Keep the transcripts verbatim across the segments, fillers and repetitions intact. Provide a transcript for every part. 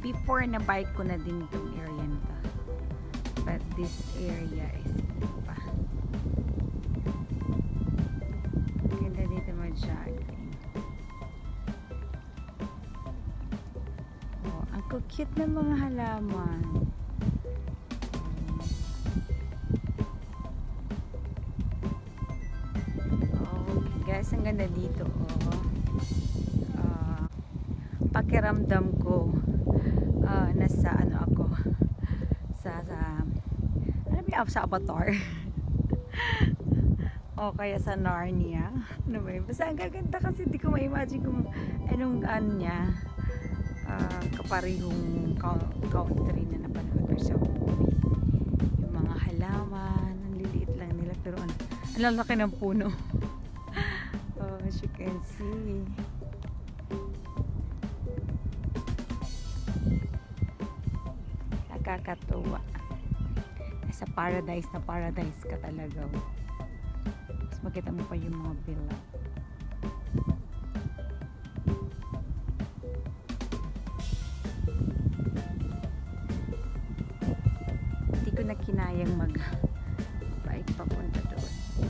before na bike ko na din itong area nito. But this area is pa. Ganda dito mag-jogging. Oh, ang cute ng mga halaman. Oh, guys, ang ganda dito. Oh. Uh, pakiramdam ko uh, nasa ano ako sa sa ano ba sa Avatar o kaya sa Narnia, ano ba yun? Basta ang gaganda kasi di ko ma-imagine kung anong ano niya uh, kaparihong country na napanood ko sa movie. Yung mga halaman ang liliit lang nila pero ano, ang lalaki ng puno. Oh, as you can see. Nakakatuwa. Nasa paradise na paradise ka talaga. Mas makita mo pa yung mga villa. Hindi ko na kinayang mag bike papunta doon.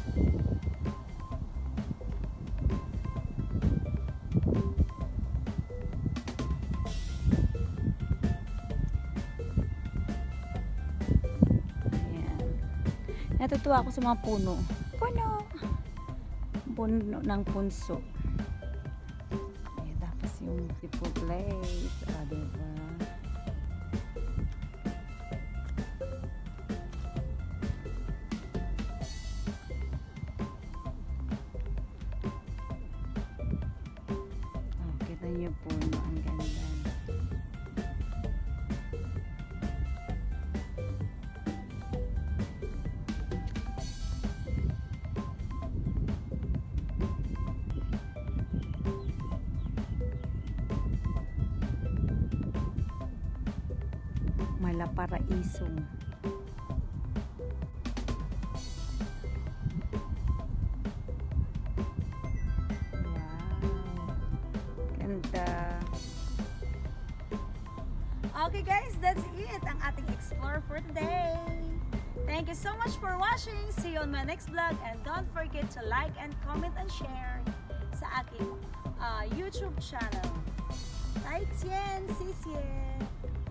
Natutuwa ako sa mga puno. Puno! Puno ng punso. Ayan, tapos yung beautiful place. Ah, diba? Oh, kita niyo puno. Ang ganda. Malaparaiso. Wow. Ganda. Okay guys, that's it. Ang ating explore for today. Thank you so much for watching. See you on my next vlog. And don't forget to like and comment and share sa aking uh, YouTube channel. 再见，谢谢。